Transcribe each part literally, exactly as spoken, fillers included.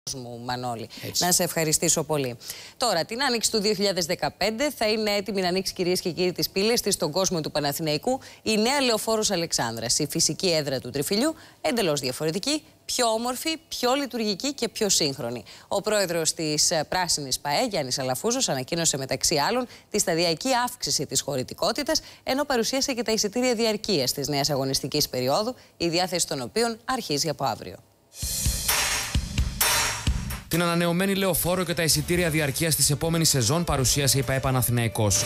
μου, Μανώλη. Έτσι. Να σε ευχαριστήσω πολύ. Τώρα, την άνοιξη του δύο χιλιάδες δεκαπέντε θα είναι έτοιμη να ανοίξει, κυρίες και κύριοι, τις πύλες της στον κόσμο του Παναθηναϊκού η νέα Λεωφόρος Αλεξάνδρας. Η φυσική έδρα του Τριφυλιού, εντελώς διαφορετική, πιο όμορφη, πιο λειτουργική και πιο σύγχρονη. Ο πρόεδρος της Πράσινης ΠΑΕ, Γιάννης Αλαφούζος, ανακοίνωσε μεταξύ άλλων τη σταδιακή αύξηση της χωρητικότητας, ενώ παρουσίασε και τα εισιτήρια διαρκείας της νέας αγωνιστικής περίοδου, η διάθεση των οποίων αρχίζει από αύριο. Την ανανεωμένη Λεωφόρο και τα εισιτήρια διαρκείας της επόμενης σεζόν παρουσίασε η ΠΑΕ Παναθηναϊκός.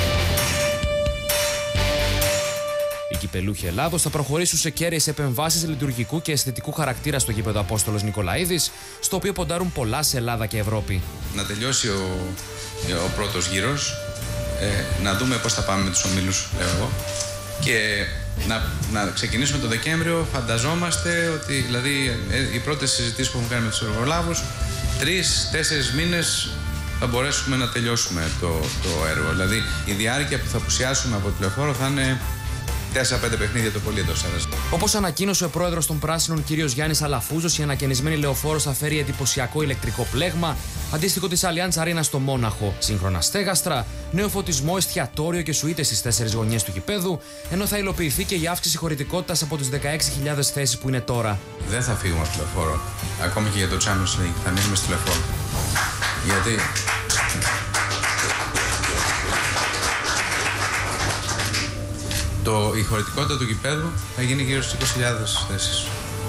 Οι κυπελούχοι Ελλάδος θα προχωρήσουν σε κέρυες επεμβάσεις λειτουργικού και αισθητικού χαρακτήρα στο γήπεδο Απόστολος Νικολαίδης, στο οποίο ποντάρουν πολλά σε Ελλάδα και Ευρώπη. Να τελειώσει ο, ο πρώτος γύρος, ε, να δούμε πώς θα πάμε με τους ομίλους, λέω εγώ, και να, να ξεκινήσουμε το Δεκέμβριο. Φανταζόμαστε ότι δηλαδή, ε, οι πρώτες συζητήσεις που έχουμε κάνει με τους εργολάβους, τρεις, τέσσερις μήνες θα μπορέσουμε να τελειώσουμε το, το έργο. Δηλαδή η διάρκεια που θα απουσιάσουμε από τη Λεωφόρο θα είναι τέσσερα πέντε παιχνίδια το πολύ εντός έδρας. Όπως ανακοίνωσε ο πρόεδρος των Πράσινων, κ. Γιάννης Αλαφούζος, η ανακαινισμένη Λεωφόρος θα φέρει εντυπωσιακό ηλεκτρικό πλέγμα, αντίστοιχο της Allianz Arena στο Μόναχο, σύγχρονα στέγαστρα, νέο φωτισμό, εστιατόριο και σουίτες στις τέσσερις γωνιές του γηπέδου, ενώ θα υλοποιηθεί και η αύξηση χωρητικότητας από τις δεκαέξι χιλιάδες θέσεις που είναι τώρα. Δεν θα φύγουμε από τη Λεωφόρο. Ακόμη και για το Champions League θα μείνουμε στη Λεωφόρο. Γιατί Το, η χωρητικότητα του γηπέδου θα γίνει γύρω στις είκοσι χιλιάδες θέσεις.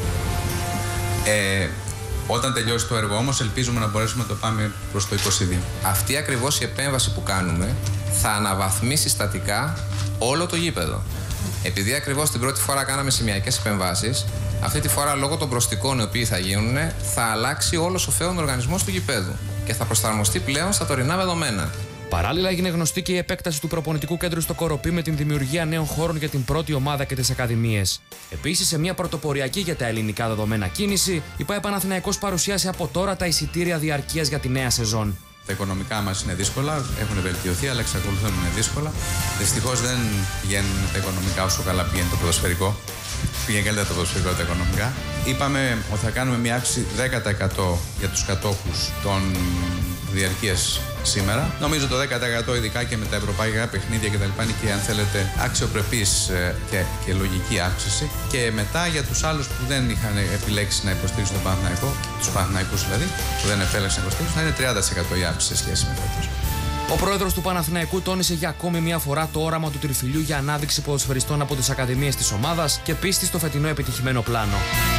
Ε, όταν τελειώσει το έργο όμως, ελπίζουμε να μπορέσουμε να το πάμε προς το είκοσι δύο. Αυτή ακριβώς η επέμβαση που κάνουμε θα αναβαθμίσει στατικά όλο το γήπεδο. Επειδή ακριβώς την πρώτη φορά κάναμε σημειακές επεμβάσεις, αυτή τη φορά λόγω των προστικών οι οποίοι θα γίνουν, θα αλλάξει όλος ο φαίων οργανισμός του γηπέδου και θα προσαρμοστεί πλέον στα τωρινά δεδομένα. Παράλληλα, έγινε γνωστή και η επέκταση του προπονητικού κέντρου στο Κοροπή με την δημιουργία νέων χώρων για την πρώτη ομάδα και τις ακαδημίες. Επίσης, σε μια πρωτοποριακή για τα ελληνικά δεδομένα κίνηση, η ΠΑΕ Παναθηναϊκός παρουσίασε από τώρα τα εισιτήρια διαρκείας για τη νέα σεζόν. Τα οικονομικά μας είναι δύσκολα, έχουν βελτιωθεί, αλλά εξακολουθούν να είναι δύσκολα. Δυστυχώς δεν πηγαίνουν τα οικονομικά όσο καλά πηγαίνει το ποδοσφαιρικό. Πήγαινε καλύτερα το ποδοσφαιρικό τα οικονομικά. Είπαμε ότι θα κάνουμε μια αύξηση δέκα τοις εκατό για τους κατόχους των διαρκείας σήμερα. Νομίζω το δέκα τοις εκατό ειδικά και με τα ευρωπαϊκά παιχνίδια κτλ. Είναι και αν θέλετε αξιοπρεπής και, και λογική αύξηση. Και μετά για τους άλλους που δεν είχαν επιλέξει να υποστήριξουν τον Παναθηναϊκό, τους Παναθηναϊκούς δηλαδή, που δεν επέλεξαν να υποστήριξουν, θα είναι τριάντα τοις εκατό η αύξηση σε σχέση με φέτος. Ο πρόεδρος του Παναθηναϊκού τόνισε για ακόμη μια φορά το όραμα του Τριφυλιού για ανάδειξη ποδοσφαιριστών από τις ακαδημίες της ομάδας και πίστη στο φετινό επιτυχημένο πλάνο.